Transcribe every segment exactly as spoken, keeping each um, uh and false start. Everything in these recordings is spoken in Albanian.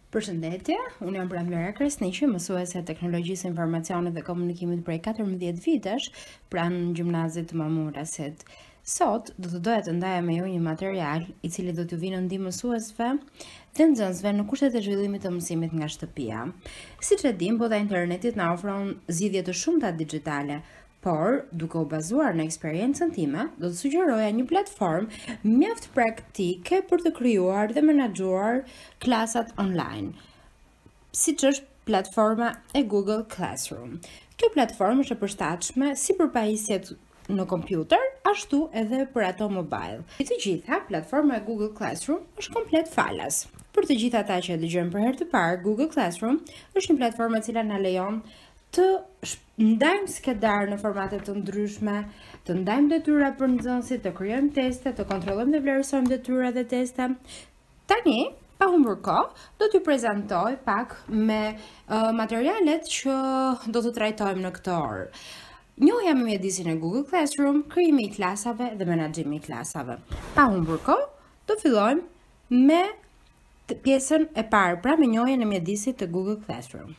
Përshëndetje, unë jam Pramira Kresniqi, mësuese e teknologjisë së informacionit dhe komunikimit prej katërmbëdhjetë vitesh pranë gjimnazit të Mamurasit. Sot do të doja të ndaja me ju një material i cili do t'ju vinë në ndihmë mësuesve dhe nxënësve në kushtet e zhvillimit të mësimit nga shtëpia. Siç e dim, bota e internetit na ofron zgjidhje të shumta digjitale, por duke u bazuar në eksperiencën time, do të sugjeroja një platformë mjaft praktike për të krijuar dhe menaxhuar klasat online, siç është platforma e Google Classroom. Kjo platformë është e përshtatshme si për pajisjet në kompjuter, ashtu edhe për ato mobile. I të gjitha, platforma e Google Classroom është komplet falas. Për të gjitha ata që e dëgjojnë për herë të parë, Google Classroom është një platformë e cila na lejon të ndajmë skedar në formate të ndryshme, të ndajmë detyra për nxënësit, të krijojmë teste, të kontrollojmë dhe vlerësojmë detyra dhe teste. Tani, pa humbur kohë, do t'ju prezantoj pak me uh, materialet që do të trajtojmë në këtë orë. Njohja me mjedisin e Google Classroom, krijimi i klasave dhe menaxhimi i klasave. Pa humbur kohë, do fillojmë me pjesën e parë, pra me njohjen e mjedisit të Google Classroom.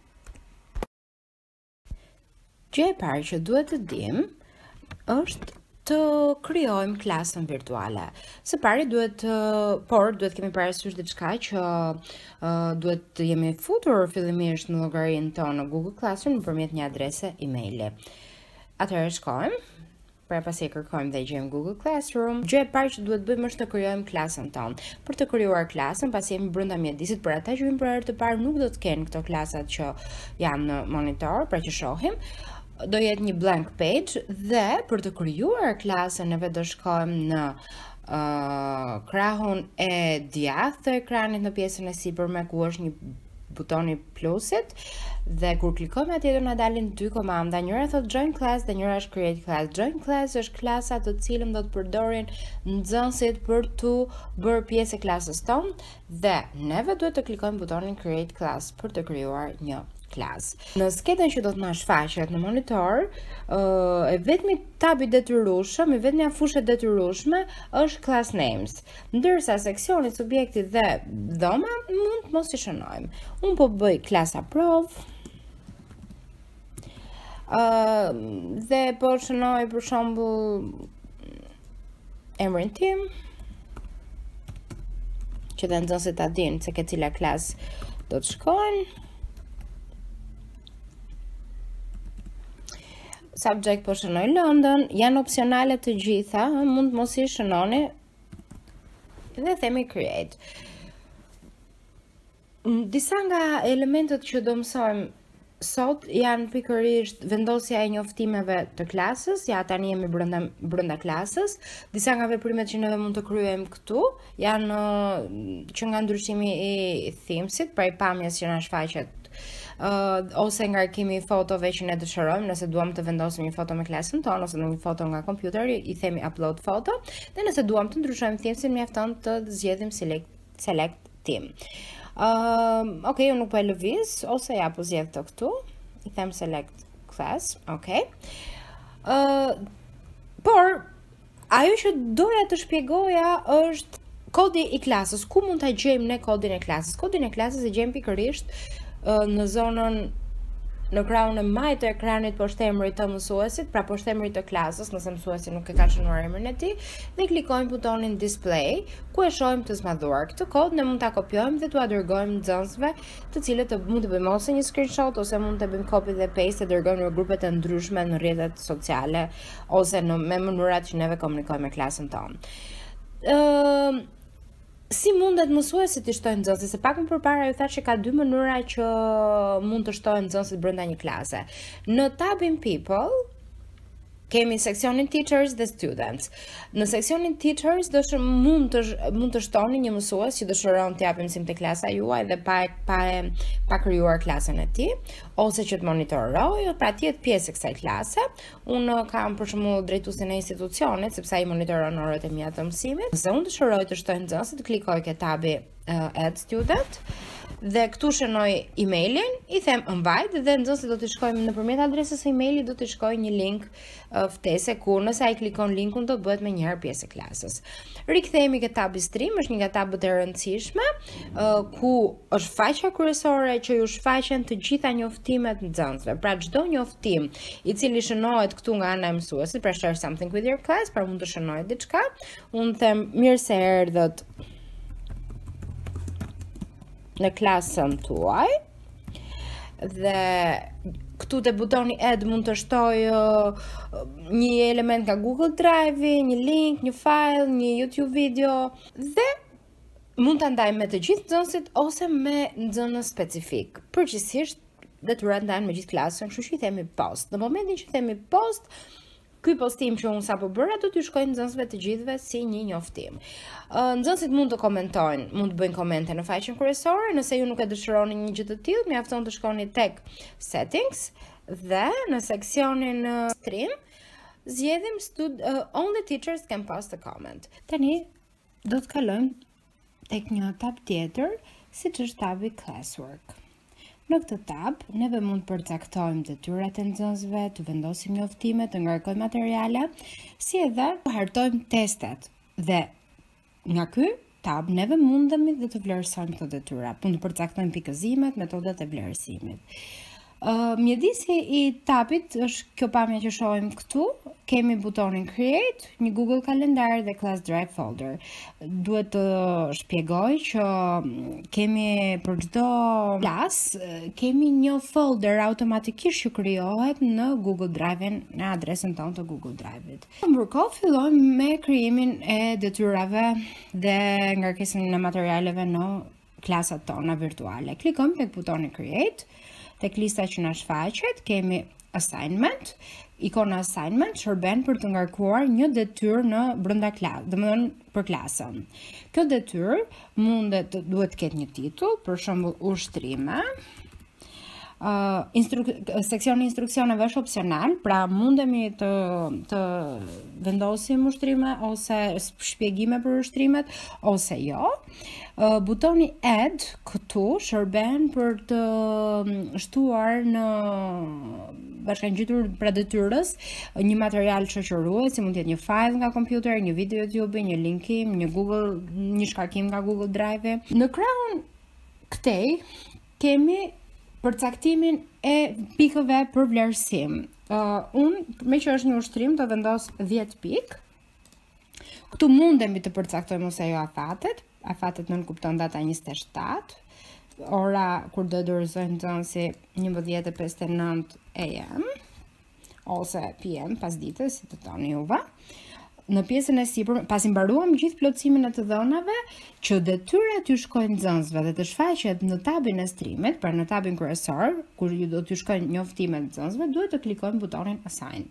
Gjë e parë që duhet të dim është të krijojmë klasën virtuale. Së pari duhet, por duhet kemi parasysh diçka që uh, duhet të jemi futur fillimisht në llogarinë tonë në Google Classroom nëpërmjet një adrese emaili. Atëherë shkojmë, pra pasi e kërkojmë dhe gjejmë Google Classroom, gjë e parë që duhet bëjmë është të krijojmë klasën tonë. Për të krijuar klasën, pasi jemi brenda mjedisit, për ata që vijnë për herë të parë nuk do të kenë këto klasat që janë në monitor, pra që shohim, do jetë një blank page dhe për të krijuar klasën neve do shkojmë në uh, krahun e djathtë të ekranit në pjesën e sipërme ku është një butoni plusit dhe kur klikojmë atje do na dalin dy komanda. Njëra thot join class dhe njëra është create class. Join class është klasa të cilën do të përdorin nxënësit për të bërë pjesë e klasës tonë dhe neve duhet të klikojmë butonin create class për të krijuar një klasë. Në skenën që do të na shfaqet në monitor, uh, e vetmi tabi detyrueshëm, e vetmja fushë detyrueshme është class names, ndërsa seksioni subjekti dhe dhoma mund mos i shënojmë. Unë po bëj klasa prov, uh, dhe po shënoj për shembull emrin tim, që dhe nxënësit ta dinë se ke cila klasë do të shkojnë. Subject po shënoj London, janë opsionale të gjitha, mund mos i shënoni dhe themi create. Disa nga elementet që do mësojmë sot janë pikërisht vendosja e njoftimeve të klasës, ja tani jemi brenda brenda klasës. Disa nga veprimet që neve mund të kryejmë këtu janë që nga ndryshimi i themesit, pra i pamjes që na shfaqet, Uh, ose nga kemi fotove që ne dëshirojmë, nëse duam të vendosim një foto me klasën tonë ose në një foto nga kompjuteri, i themi upload foto, dhe nëse duam të ndryshojmë themesin, mjafton të zgjedhim select, select theme. Uh, ok, unë nuk po e lëviz, ose ja po zgjedh të këtu, i them select class, ok. Uh, por, ajo që doja të shpjegoja është kodi i klasës. Ku mund ta gjejmë ne kodin e klasës? Kodin e klasës e gjejmë pikërisht në zonën në krahun e majtë të ekranit poshtemërit të mësuesit, pra poshtemërit të klasës, nëse mësuesi nuk e ka shënuar emrin e tij, dhe klikojmë butonin display, ku e shohim të zmadhuar. Këtë kod ne mund ta kopjojmë dhe t'u dërgojmë nxënësve, të cilët mund të bëjmë ose një screenshot ose mund të bëjmë copy dhe paste e dërgojmë në grupe të ndryshme në rrjetet sociale ose në me mënyrat që neve komunikojmë me klasën tonë. Ë uh, Si mundet mësuesit të shtojnë nxënësit? Se pak më përpara ju thash që ka dy mënyra që mund të shtojnë nxënësit brenda një klase. Në tabin People kemi seksionin Teachers dhe Students. Në seksionin Teachers do të mund të mund të shtoni një mësues që dëshiron të japë mësim te klasa juaj dhe pa pa pa krijuar klasën e tij, ose që të monitorojë, pra të jetë pjesë e kësaj klase. Unë kam për shembull drejtuesin e institucionit, sepse ai monitoron orët e mia të mësimit. Nëse unë dëshiroj të shtoj nxënësit, klikoj ke tabi uh, Add Student Dhe këtu shënoj emailin, i them invite dhe nxënësit do të shkojmë nëpërmjet adresës së emailit do të shkojë një link uh, ftese ku nëse ai klikon linkun do bëhet më njëherë pjesë e klasës. Rikthehemi ke tabi stream, është një nga tabët e rëndësishme uh, ku është faqja kryesore që ju shfaqen të gjitha njoftimet nxënësve. Pra çdo njoftim i cili shënohet këtu nga ana e mësuesit, pra share something with your class, pra mund të shënohet diçka, unë them mirë se erdhët në klasën tuaj dhe këtu te butoni add mund të shtoj uh, një element nga Google Drive, një link, një file, një YouTube video dhe mund ta ndaj me të gjithë nxënësit ose me nxënës specifik. Përgjithsisht detyrat ndahen me gjithë klasën, kështu që i themi post. Në momentin që themi post, ky postim që unë sapo bëra do t'ju shkojë nxënësve të gjithëve si një njoftim. Uh, nxënësit mund të komentojnë, mund të bëjnë komente në faqen kryesore, nëse ju nuk e dëshironi një gjë të tillë, mjafton të shkoni tek settings dhe në seksionin uh, stream zgjedhim stud uh, only teachers can post a comment. Tani do të kalojmë tek një tab tjetër, siç është tabi classwork. Në këtë tab, neve mund të përcaktojmë detyrat e nxënësve, të vendosim njoftime, të ngarkojmë materiale, si edhe të hartojmë testet. Dhe nga ky tab, neve mundemi dhe të vlerësojmë këto detyra, mund të përcaktojmë pikëzimet, metodat e vlerësimit. Uh, mjedisi i tabit është kjo pamje që shohim këtu, kemi butonin create, një Google kalendar dhe class drive folder. Duhet të shpjegoj që kemi për çdo klas, kemi një folder automatikisht që krijohet në Google Drive-in, në adresën tonë të Google Drive-it. Ndërkohë fillojmë me krijimin e detyrave dhe ngarkesën e materialeve në klasat tona virtuale. Klikojmë tek butoni create. Tek lista që na shfaqet, kemi assignment, ikona assignment shërben për të ngarkuar një detyrë në brenda klasës, domethënë për klasën. Kjo detyrë mundet duhet të ketë një titull, për shembull ushtrime. Uh, instru seksioni instruksioneve është opsional, pra mundemi të, të vendosim ushtrime ose shpjegime për ushtrimet ose jo. Uh, butoni add këtu shërben për të shtuar në bashkangjitur pra detyrës një material shoqërues, si mund të jetë një file nga kompjuteri, një video YouTube, një linkim, një Google, një shkarkim nga Google Drive. Në krahun këtej kemi përcaktimin e pikëve për vlerësim. Uh, unë, me që është një ushtrim, të vendos dhjetë pikë. Këtu mundemi të përcaktojmë ose jo afatet. Afatet nën kupton data njëzet e shtatë. Ora kur do dorëzojmë nxënësi njëmbëdhjetë e pesëdhjetë e nëntë a m ose p m pas ditës, si të thoni juve. Në pjesën e sipër, pasi mbaruam gjithë plotësimin e të dhënave, që detyrat ju shkojnë nxënësve dhe të shfaqet në tabin e streamit, pra në tabin kryesor, kur ju do t'ju shkojnë njoftimet nxënësve, duhet të klikojmë butonin assign.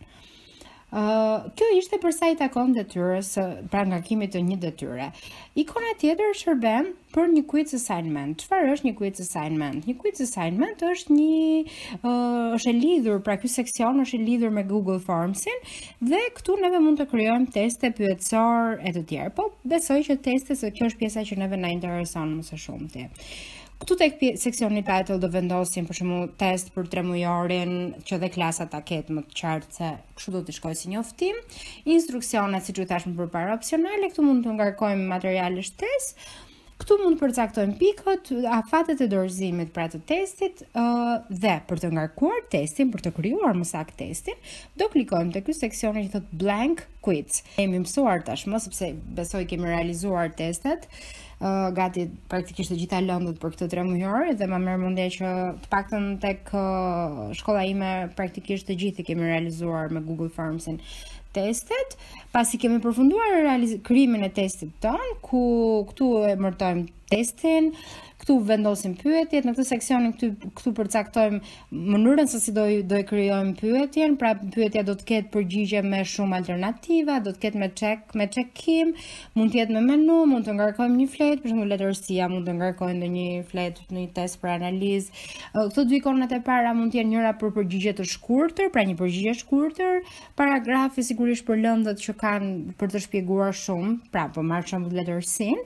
Uh, kjo ishte për sa i takon detyrës, pra ngarkimit të një detyre. Ikona tjetër shërben për një quiz assignment. Çfarë është një quiz assignment? Një quiz assignment është një uh, është e lidhur, pra ky seksion është i lidhur me Google Formsin dhe këtu neve mund të krijojmë teste pyetësor e të tjerë. Po besoj që testet, se kjo është pjesa që neve na intereson më së shumti. Këtu tek seksioni title do vendosim për shembull test për tre mujorin që dhe klasa ta ketë më të qartë se kështu do të shkojë si njoftim. Instruksionet, siç u thash më përpara, opsionale, këtu mund të ngarkojmë materiale shtesë. Këtu mund të përcaktojmë pikët, afatet e dorëzimit pra të testit uh, dhe për të ngarkuar testin, për të krijuar më saktë testin, do klikojmë te ky seksion që thotë blank quiz. Kemi mësuar tashmë sepse besoj kemi realizuar testet. Uh, gati praktikisht të gjitha lëndët për këtë tre mujore dhe më merr mendje që të paktën tek uh, shkolla ime praktikisht të gjithë kemi realizuar me Google Formsin testet. Pasi kemi përfunduar krijimin e testit ton, ku këtu e emërtojmë testin, këtu vendosim pyetjet, në këtë seksionin këtu këtu përcaktojmë mënyrën se si do do e krijojmë pyetjen, pra pyetja do të ketë përgjigje me shumë alternativa, do të ketë me check, me checkim, mund të jetë me menu, mund të ngarkojmë një fletë, për shembull letërsia, mund të ngarkojmë ndonjë fletë në një test për analizë. Këto dy ikonat e para mund të jenë njëra për përgjigje të shkurtër, pra një përgjigje shkurtër, paragrafi sigurisht për lëndët që kanë për të shpjeguar shumë, pra po marr shembull letërsinë.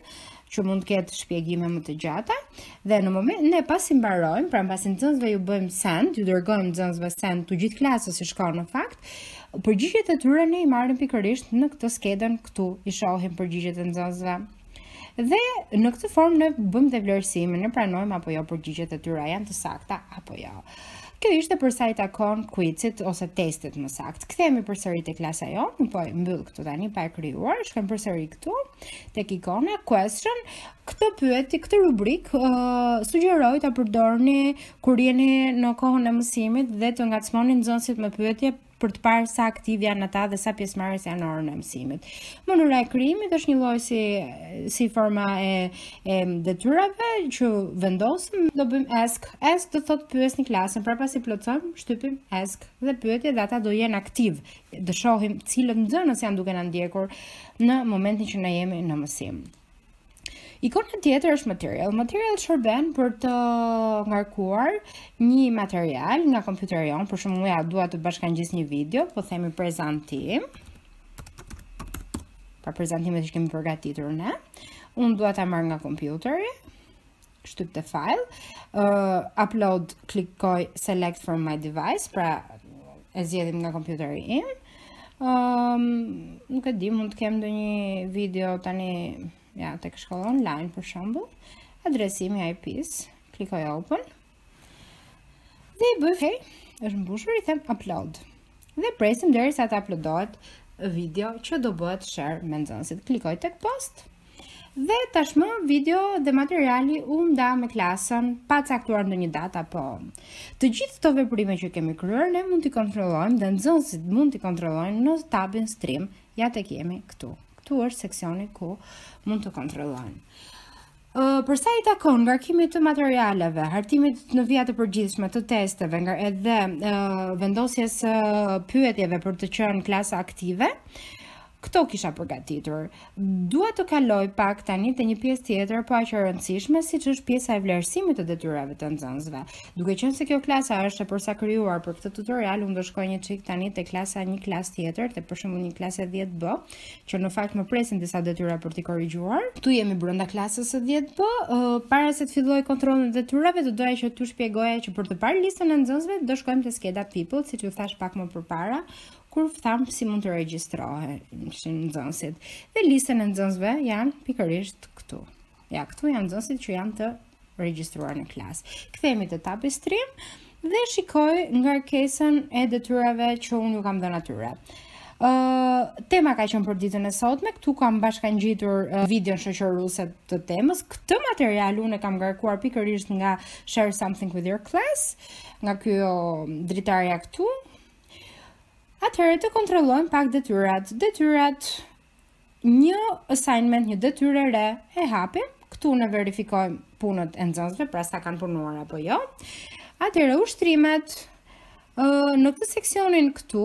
që mund të ketë shpjegime më të gjata, dhe në moment ne pasi mbarojmë, pra pasi nxënësve ju bëjmë send, ju dërgojmë nxënësve send të gjithë klasës që shkon në fakt, përgjigjet e tyre ne i marrim pikërisht në këtë skedën këtu, i shohim përgjigjet e nxënësve. Dhe në këtë formë ne bëjmë dhe vlerësimin, ne pranojmë apo jo përgjigjet e tyre janë të sakta apo jo. Kjo ishte për sa i takon quizit ose testit më saktë. Kthehemi përsëri te klasa jonë, po mbyll këtu tani pa e krijuar, shkojmë përsëri këtu tek ikona question. Këtë pyetje, këtë rubrik uh, sugjeroj ta përdorni kur jeni në kohën e mësimit dhe të ngacmoni nxënësit me pyetje për të parë sa aktiv janë ata dhe sa pjesëmarrës janë në orën e mësimit. Mënyra e krijimit është një lloj si si forma e e detyrave që vendosim, do bëjmë ask. Ask do thotë pyesni klasën, pra pasi plotësojmë, shtypim ask dhe pyetje dhe ata do jenë aktiv. Do shohim cilët nxënës janë duke na ndjekur në momentin që ne jemi në mësim. Ikona tjetër është material. Material shërben për të ngarkuar një material nga kompjuteri jon, për shembull ja dua të bashkangjis një video, po themi prezantim. Pra prezantimet që kemi përgatitur ne. Unë dua ta marr nga kompjuteri. Shtyp te file, uh, upload, klikoj select from my device, pra e zgjedhim nga kompjuteri im. Um, nuk e di, mund të kem ndonjë video tani ja, tek shkolla online për shembull, adresimi I P-s, klikoj open. Dhe i bëj okay, është mbushur, i them upload. Dhe presim derisa të uploadohet video që do bëhet share me nxënësit. Klikoj tek post. Dhe tashmë video dhe materiali u nda me klasën pa caktuar ndonjë datë apo. Të gjithë këto veprime që kemi kryer ne mund t'i kontrollojmë dhe nxënësit mund t'i kontrollojnë në tabin stream, ja tek jemi këtu. Këtu është seksioni ku mund të kontrollojnë. Uh, për sa i takon ngarkimit të materialeve, hartimit në vija të përgjithshme të testeve, nga edhe uh, vendosjes uh, pyetjeve për të qenë klasa aktive, këto kisha përgatitur. Dua të kaloj pak tani te një pjesë tjetër, po aq e rëndësishme, siç është pjesa e vlerësimit të detyrave të nxënësve. Duke qenë se kjo klasa është e përsa krijuar për këtë tutorial, unë do shkoj një çik tani te klasa një klasë tjetër, te për shembull një klasë dhjetë B, që në fakt më presin disa detyra për t'i korrigjuar. Tu jemi brenda klasës së dhjetë B. Uh, para se të filloj kontrollin e detyrave, do doja që t'ju shpjegoja që për të parë listën e nxënësve, do shkojmë te skeda people, siç ju thash pak më përpara, kur tham si mund të regjistrohen nxënësit. Dhe listën e nxënësve janë pikërisht këtu. Ja, këtu janë nxënësit që janë të regjistruar në klasë. Kthehemi te tabi stream dhe shikoj ngarkesën e detyrave që unë ju kam dhënë atyre. Uh, tema ka qenë për ditën e sotme, këtu kam bashkangjitur uh, videon shoqëruese të temës. Këtë material unë e kam ngarkuar pikërisht nga Share Something with Your Class, nga ky dritarja këtu. Atëherë të kontrollojmë pak detyrat. Detyrat, një assignment, një detyrë re, e hapim. Këtu ne verifikojmë punët e nxënësve, pra sa kanë punuar apo jo. Atëherë ushtrimet, në këtë seksionin këtu,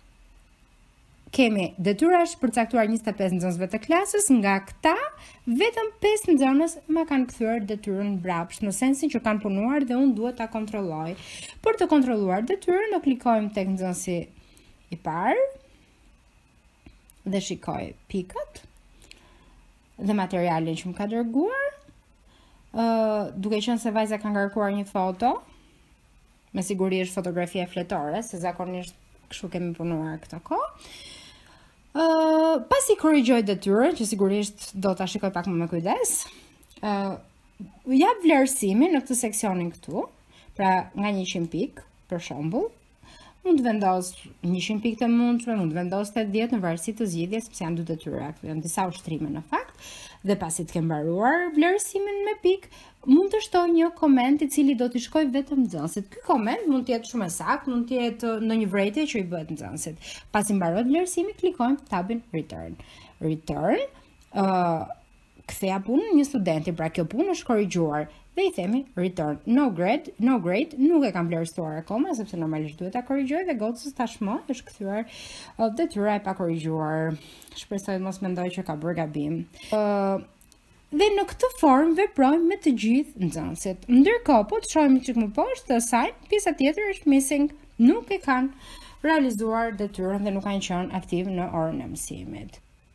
kemi detyra është përcaktuar njëzet e pesë nxënësve të klasës, nga këta, vetëm pesë nxënës ma kanë kthyer detyrën mbrapsht, në sensin që kanë punuar dhe unë duhet ta kontrolloj. Për të kontrolluar detyrën, ne klikojmë tek nxënësi i parë dhe shikoj pikët dhe materialin që më ka dërguar. Uh, duke qenë se vajza ka ngarkuar një foto, me siguri është fotografia fletore, se zakonisht kështu kemi punuar këtë kohë. Uh, pasi korrigjoj detyrën, që sigurisht do ta shikoj pak më me kujdes, uh, jap vlerësimin në këtë seksionin këtu, pra nga njëqind pikë, për shembull. Mund të vendos njëqind pikë të mundshme, mund të vendos tetëdhjetë në varësi të zgjidhjes, sepse janë dy detyra, janë disa ushtrime në fakt. Dhe pasi të kem mbaruar vlerësimin me pikë, mund të shtoj një koment i cili do t'i shkoj vetëm nxënësit. Ky koment mund të jetë shumë i saktë, mund të jetë ndonjë vërejtje që i bëhet nxënësit. Pasi mbarohet vlerësimi, klikojmë tabin return. Return, uh, kthea punën një studenti, pra kjo punë është korrigjuar. Dhe i themi return. No grade, no grade, nuk e kam vlerësuar akoma, sepse normalisht duhet ta korrigjoj dhe gocës tashmë është kthyer uh, detyra e pa korrigjuar. Shpresoj mos mendoj që ka bërë gabim. Uh, dhe në këtë formë veprojmë me të gjithë nxënësit. Ndërkohë, po të shohim çik më poshtë, asaj pjesa tjetër është missing, nuk e kanë realizuar detyrën dhe nuk kanë qenë aktiv në orën e mësimit.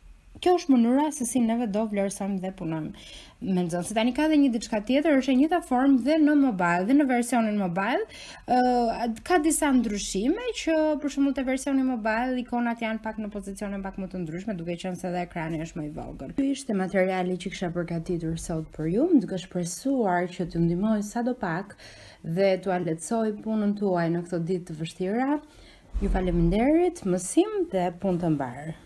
kjo është mënyra se si neve do vlerësojmë dhe punojmë me nxënës. Se tani ka dhe një diçka tjetër, është e njëjta formë dhe në mobile, dhe në versionin mobile, uh, ka disa ndryshime që për shembull te versioni mobile ikonat janë pak në pozicione pak më të ndryshme, duke qenë se edhe ekrani është më i vogël. Ky ishte materiali që kisha përgatitur sot për ju, duke shpresuar që t'ju ndihmoj sadopak dhe t'u lehtësoj punën tuaj në këto ditë të vështira. Ju faleminderit, mësim dhe punë të mbarë.